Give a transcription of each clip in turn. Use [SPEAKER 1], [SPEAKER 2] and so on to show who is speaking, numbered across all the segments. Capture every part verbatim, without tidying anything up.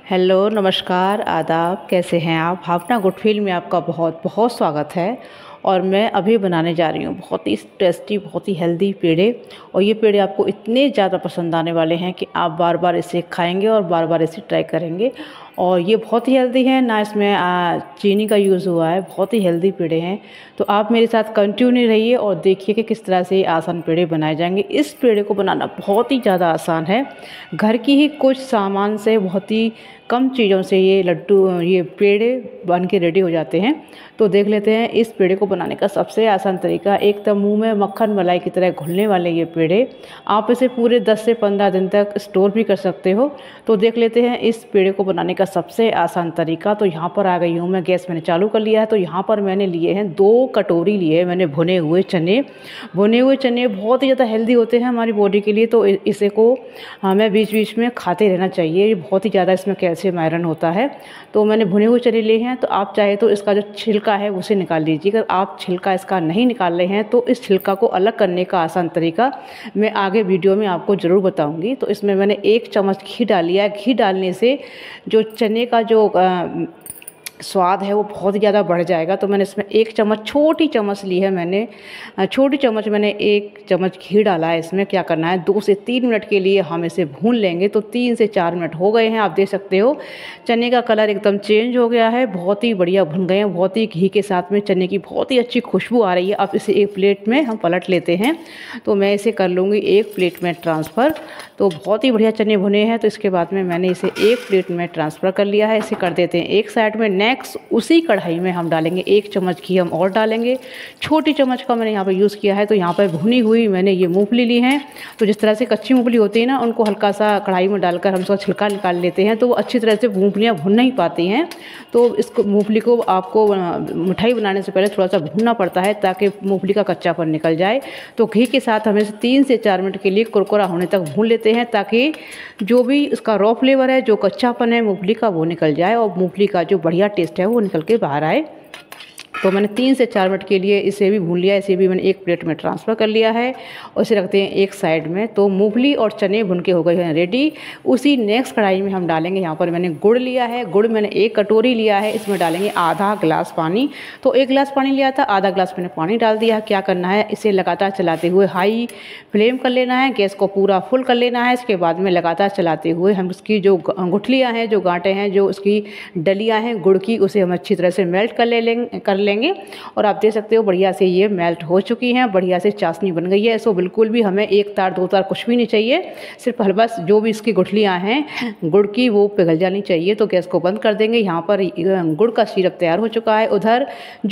[SPEAKER 1] Hello, नमस्कार, आदाब, कैसे हैं आप? भावना गुडफील में आपका बहुत बहुत स्वागत है। और मैं अभी बनाने जा रही हूँ बहुत ही टेस्टी, बहुत ही हेल्दी पेड़े। और ये पेड़े आपको इतने ज़्यादा पसंद आने वाले हैं कि आप बार बार इसे खाएंगे और बार बार इसे ट्राई करेंगे। और ये बहुत ही हेल्दी है, ना इसमें आ, चीनी का यूज़ हुआ है, बहुत ही हेल्दी पेड़े हैं। तो आप मेरे साथ कंटिन्यू रहिए और देखिए कि किस तरह से आसान पेड़े बनाए जाएंगे। इस पेड़े को बनाना बहुत ही ज़्यादा आसान है। घर की ही कुछ सामान से, बहुत ही कम चीज़ों से ये लड्डू, ये पेड़े बन के रेडी हो जाते हैं। तो देख लेते हैं इस पेड़े को बनाने का सबसे आसान तरीका। एक तो मुंह में मक्खन मलाई की तरह घुलने वाले ये पेड़े, आप इसे पूरे दस से पंद्रह दिन तक स्टोर भी कर सकते हो। तो देख लेते हैं इस पेड़े को बनाने का सबसे आसान तरीका। तो यहाँ पर आ गई हूँ मैं, गैस मैंने चालू कर लिया है। तो यहाँ पर मैंने लिए हैं दो कटोरी लिए हैं मैंने भुने हुए चने। भुने हुए चने बहुत ही ज़्यादा हेल्दी होते हैं हमारी बॉडी के लिए। तो इसे को हमें बीच बीच में खाते रहना चाहिए। ये बहुत ही ज़्यादा इसमें कैल्शियम आयरन होता है। तो मैंने भुने हुए चने लिए हैं। तो आप चाहे तो इसका जो छिलका है उसे निकाल लीजिए। अगर आप छिलका इसका नहीं निकाल रहे हैं तो इस छिलका को अलग करने का आसान तरीका मैं आगे वीडियो में आपको ज़रूर बताऊंगी। तो इसमें मैंने एक चम्मच घी डाल लिया है। घी डालने से जो चने का जो आ, स्वाद है वो बहुत ज़्यादा बढ़ जाएगा। तो मैंने इसमें एक चम्मच, छोटी चम्मच ली है मैंने, छोटी चम्मच मैंने एक चम्मच घी डाला है। इसमें क्या करना है, दो से तीन मिनट के लिए हम इसे भून लेंगे। तो तीन से चार मिनट हो गए हैं, आप देख सकते हो चने का कलर एकदम चेंज हो गया है, बहुत ही बढ़िया भुन गए हैं। बहुत ही घी के साथ में चने की बहुत ही अच्छी खुशबू आ रही है। अब इसे एक प्लेट में हम पलट लेते हैं। तो मैं इसे कर लूँगी एक प्लेट में ट्रांसफ़र। तो बहुत ही बढ़िया चने भुने हैं। तो इसके बाद में मैंने इसे एक प्लेट में ट्रांसफ़र कर लिया है। इसे कर देते हैं एक साइड में। नेक्स्ट उसी कढ़ाई में हम डालेंगे एक चम्मच घी, हम और डालेंगे। छोटी चम्मच का मैंने यहाँ पे यूज़ किया है। तो यहाँ पर भुनी हुई मैंने ये मूंगफली ली हैं। तो जिस तरह से कच्ची मूंगफली होती है ना, उनको हल्का सा कढ़ाई में डालकर हम उसका छिलका निकाल लेते हैं, तो वो अच्छी तरह से मूंगफलियाँ भुन नहीं पाती हैं। तो इसको, मूंगफली को आपको मिठाई बनाने से पहले थोड़ा सा भूनना पड़ता है ताकि मूंगफली का कच्चापन निकल जाए। तो घी के साथ हमें तीन से चार मिनट के लिए कुरकुरा होने तक भून लेते हैं, ताकि जो भी उसका रॉ फ्लेवर है, जो कच्चापन है मूंगफली का, वो निकल जाए और मूंगफली का जो बढ़िया टेस्ट है वो निकल के बाहर आए। तो मैंने तीन से चार मिनट के लिए इसे भी भून लिया। इसे भी मैंने एक प्लेट में ट्रांसफ़र कर लिया है और इसे रखते हैं एक साइड में। तो मूंगफली और चने भुन के हो गए हैं रेडी। उसी नेक्स्ट कढ़ाई में हम डालेंगे, यहाँ पर मैंने गुड़ लिया है। गुड़ मैंने एक कटोरी लिया है। इसमें डालेंगे आधा गिलास पानी। तो एक गिलास पानी लिया था, आधा गिलास मैंने पानी डाल दिया। क्या करना है, इसे लगातार चलाते हुए हाई फ्लेम कर लेना है, गैस को पूरा फुल कर लेना है। इसके बाद में लगातार चलाते हुए हम उसकी जो गुठलियाँ हैं, जो गांठें हैं, जो उसकी डलियाँ हैं गुड़ की, उसे हम अच्छी तरह से मेल्ट कर ले लेंगे कर लेंगे और आप देख सकते हो बढ़िया से ये मेल्ट हो चुकी हैं, बढ़िया से चाशनी बन गई है। इसको बिल्कुल भी हमें एक तार दो तार कुछ भी नहीं चाहिए, सिर्फ बस जो भी इसकी गुठलियाँ हैं गुड़ की वो पिघल जानी चाहिए। तो गैस को बंद कर देंगे। यहाँ पर गुड़ का सिरप तैयार हो चुका है। उधर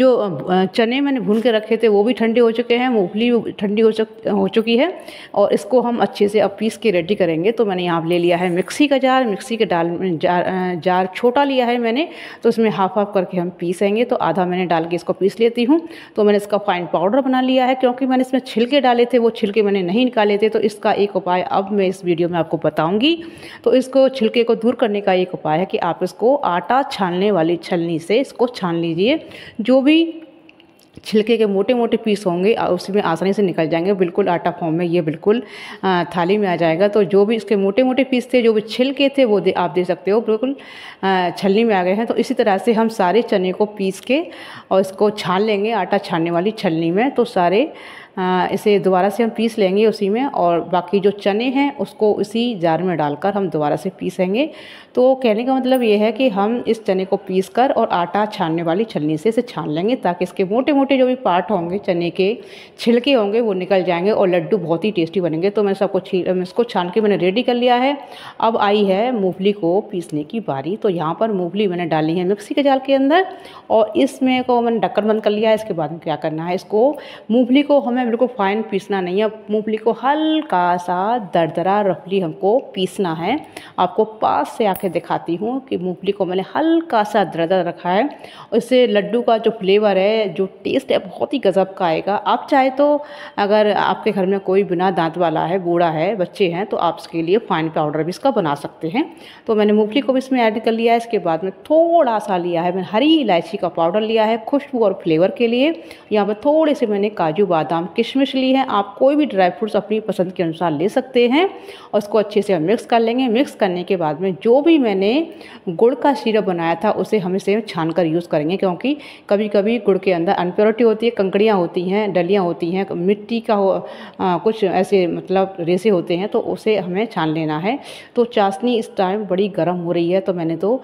[SPEAKER 1] जो चने मैंने भून के रखे थे वो भी ठंडे हो चुके हैं, मूंगफली ठंडी हो चुक हो चुकी है और इसको हम अच्छे से अब पीस के रेडी करेंगे। तो मैंने यहाँ ले लिया है मिक्सी का जार। मिक्सी के डाल जार, जार छोटा लिया है मैंने, तो उसमें हाफ हाफ करके हम पीसेंगे। तो आधा मैंने डाल के इसको पीस लेती हूँ। तो मैंने इसका फाइन पाउडर बना लिया है। क्योंकि मैंने इसमें छिलके डाले थे, वो छिलके मैंने नहीं निकाले थे, तो इसका एक उपाय अब मैं इस वीडियो में आपको बताऊंगी। तो इसको, छिलके को दूर करने का एक उपाय है कि आप इसको आटा छानने वाली छलनी से इसको छान लीजिए। जो भी छिलके के मोटे मोटे पीस होंगे उसमें आसानी से निकल जाएंगे। बिल्कुल आटा फॉर्म में ये बिल्कुल थाली में आ जाएगा। तो जो भी इसके मोटे मोटे पीस थे, जो भी छिलके थे, वो दे, आप देख सकते हो बिल्कुल छलनी में आ गए हैं। तो इसी तरह से हम सारे चने को पीस के और इसको छान लेंगे आटा छानने वाली छलनी में। तो सारे आ, इसे दोबारा से हम पीस लेंगे उसी में, और बाकी जो चने हैं उसको इसी जार में डालकर हम दोबारा से पीसेंगे। तो कहने का मतलब ये है कि हम इस चने को पीसकर और आटा छानने वाली छलनी से इसे छान लेंगे, ताकि इसके मोटे मोटे जो भी पार्ट होंगे, चने के छिलके होंगे, वो निकल जाएंगे और लड्डू बहुत ही टेस्टी बनेंगे। तो मैं सबको इसको छान के मैंने रेडी कर लिया है। अब आई है मूंगफली को पीसने की बारी। तो यहाँ पर मूंगफली मैंने डाली है मिक्सी के जार के अंदर और इसमें को मैंने ढक्कन बंद कर लिया है। इसके बाद में क्या करना है, इसको मूंगफली को हमें बिल्कुल फाइन पीसना नहीं है। मूंगफली को हल्का सा दरदरा रफली हमको पीसना है। आपको पास से आके दिखाती हूँ कि मूंगफली को मैंने हल्का सा दरदरा रखा है। इससे लड्डू का जो फ्लेवर है, जो टेस्ट है, बहुत ही गजब का आएगा। आप चाहे तो अगर आपके घर में कोई बिना दांत वाला है, बूढ़ा है, बच्चे हैं, तो आप इसके लिए फाइन पाउडर भी इसका बना सकते हैं। तो मैंने मूंगफली को भी इसमें ऐड कर लिया है। इसके बाद में थोड़ा सा लिया है मैंने हरी इलायची का पाउडर लिया है खुशबू और फ्लेवर के लिए। यहाँ पर थोड़े से मैंने काजू बादाम किशमिश ली है, आप कोई भी ड्राई फ्रूट्स अपनी पसंद के अनुसार ले सकते हैं और उसको अच्छे से हम मिक्स कर लेंगे। मिक्स करने के बाद में जो भी मैंने गुड़ का सिरप बनाया था उसे हम इसे छान कर यूज़ करेंगे, क्योंकि कभी कभी गुड़ के अंदर अनप्योरिटी होती है, कंकड़ियाँ होती हैं, डलियाँ होती हैं, मिट्टी का हो आ, कुछ ऐसे मतलब रेसे होते हैं, तो उसे हमें छान लेना है। तो चाशनी इस टाइम बड़ी गर्म हो रही है, तो मैंने तो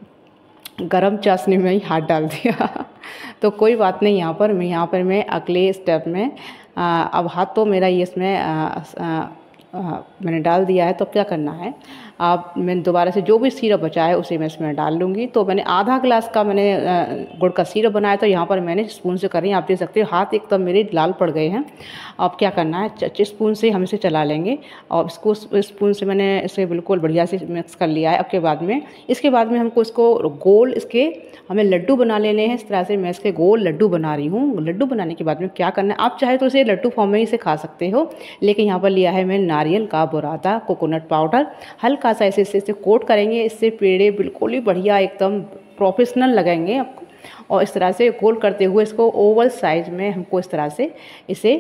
[SPEAKER 1] गरम चाशनी में ही हाथ डाल दिया तो कोई बात नहीं, यहाँ पर मैं यहाँ पर मैं अगले स्टेप में आ, अब हाथ तो मेरा ये इसमें आ, आ, आ, मैंने डाल दिया है। तो क्या करना है, आप मैंने दोबारा से जो भी सिरप बचा है उसे मैं इसमें डाल लूँगी। तो मैंने आधा ग्लास का मैंने गुड़ का सिरप बनाया, तो यहाँ पर मैंने स्पून से कर रही हैं, आप देख सकते हो हाथ एकदम मेरे लाल पड़ गए हैं। अब क्या करना है, स्पून से हम इसे चला लेंगे और इसको स्पून से मैंने इसे बिल्कुल बढ़िया से मिक्स कर लिया है। अब के बाद में इसके बाद में हमको इसको गोल इसके हमें लड्डू बना लेने हैं। इस तरह से मैं इसके गोल लड्डू बना रही हूँ। लड्डू बनाने के बाद में क्या करना है, आप चाहे तो इसे लड्डू फॉर्म में ही इसे खा सकते हो, लेकिन यहाँ पर लिया है मैं नारियल का बुरादा कोकोनट पाउडर। हल्का सा ऐसे इसे कोट करेंगे, इससे पेड़े बिल्कुल ही बढ़िया एकदम प्रोफेशनल लगेंगे आपको। और इस तरह से गोल करते हुए इसको ओवल साइज में हमको इस तरह से इसे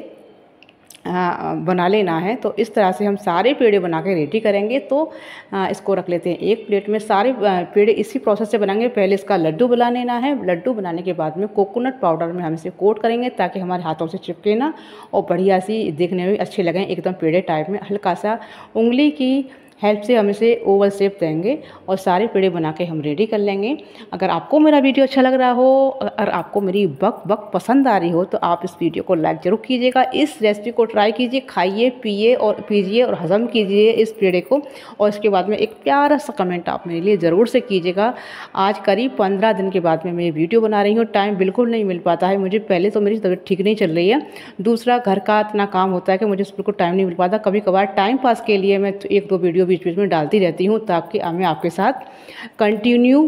[SPEAKER 1] आ, बना लेना है। तो इस तरह से हम सारे पेड़े बना के रेडी करेंगे। तो आ, इसको रख लेते हैं एक प्लेट में। सारे पेड़े इसी प्रोसेस से बनाएंगे। पहले इसका लड्डू बना लेना है। लड्डू बनाने के बाद में कोकोनट पाउडर में हम इसे कोट करेंगे ताकि हमारे हाथों से चिपके ना और बढ़िया सी देखने में अच्छे लगें, एकदम पेड़े टाइप में। हल्का सा उंगली की हेल्प से हम इसे ओवल शेप देंगे और सारे पेड़े बना के हम रेडी कर लेंगे। अगर आपको मेरा वीडियो अच्छा लग रहा हो, अगर आपको मेरी बक बक पसंद आ रही हो, तो आप इस वीडियो को लाइक ज़रूर कीजिएगा। इस रेसिपी को ट्राई कीजिए, खाइए, पिए और पीजिए और हज़म कीजिए इस पेड़े को। और इसके बाद में एक प्यारा सा कमेंट आप मेरे लिए ज़रूर से कीजिएगा। आज करीब पंद्रह दिन के बाद में मैं वीडियो बना रही हूँ। टाइम बिल्कुल नहीं मिल पाता है मुझे। पहले तो मेरी तबीयत ठीक नहीं चल रही है, दूसरा घर का इतना काम होता है कि मुझे बिल्कुल टाइम नहीं मिल पाता। कभी कभार टाइम पास के लिए मैं एक दो वीडियो बीच बीच में डालती रहती हूँ ताकि मैं आपके साथ कंटिन्यू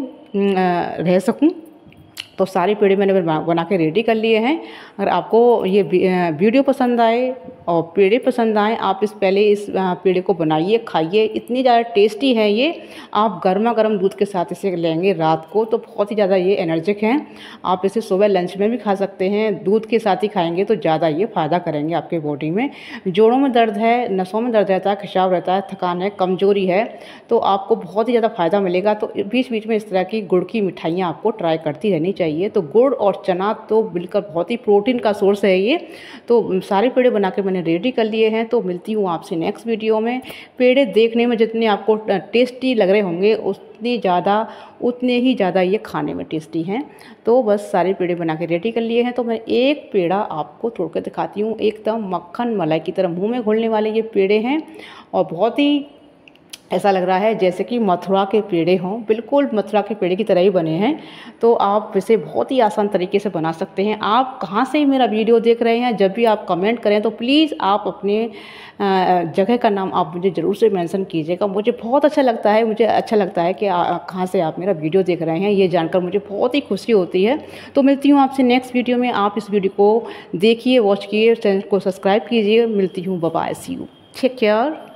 [SPEAKER 1] रह सकूँ। तो सारे पेड़े मैंने बना के रेडी कर लिए हैं। अगर आपको ये वीडियो पसंद आए और पेड़े पसंद आए, आप इस पहले इस पेड़े को बनाइए, खाइए। इतनी ज़्यादा टेस्टी है ये। आप गर्मा गर्म दूध के साथ इसे लेंगे रात को तो बहुत ही ज़्यादा ये एनर्जिक हैं। आप इसे सुबह लंच में भी खा सकते हैं। दूध के साथ ही खाएंगे तो ज़्यादा ये फ़ायदा करेंगे आपके बॉडी में। जोड़ों में दर्द है, नसों में दर्द रहता है, खिंचाव रहता है, थकान है, कमजोरी है, तो आपको बहुत ही ज़्यादा फ़ायदा मिलेगा। तो बीच बीच में इस तरह की गुड़ की मिठाइयाँ आपको ट्राई करती रहनी चाहिए। तो गुड़ और चना तो बिल्कुल बहुत ही प्रोटीन का सोर्स है ये। तो सारे पेड़े बना के मैंने रेडी कर लिए हैं। तो मिलती हूँ आपसे नेक्स्ट वीडियो में। पेड़े देखने में जितने आपको टेस्टी लग रहे होंगे उतनी ज़्यादा उतने ही ज़्यादा ये खाने में टेस्टी हैं। तो बस सारे पेड़े बना के रेडी कर लिए हैं। तो मैं एक पेड़ा आपको तोड़ कर दिखाती हूँ। एकदम मक्खन मलाई की तरह मुँह में घुलने वाले ये पेड़े हैं और बहुत ही ऐसा लग रहा है जैसे कि मथुरा के पेड़े हों, बिल्कुल मथुरा के पेड़े की तरह ही बने हैं। तो आप इसे बहुत ही आसान तरीके से बना सकते हैं। आप कहाँ से मेरा वीडियो देख रहे हैं, जब भी आप कमेंट करें तो प्लीज़ आप अपने जगह का नाम आप मुझे ज़रूर से मेंशन कीजिएगा। मुझे बहुत अच्छा लगता है मुझे अच्छा लगता है कि कहाँ से आप मेरा वीडियो देख रहे हैं, ये जानकर मुझे बहुत ही खुशी होती है। तो मिलती हूँ आपसे नेक्स्ट वीडियो में। आप इस वीडियो को देखिए, वॉच कीजिए, चैनल को सब्सक्राइब कीजिए। मिलती हूँ, bye bye, see you, take care.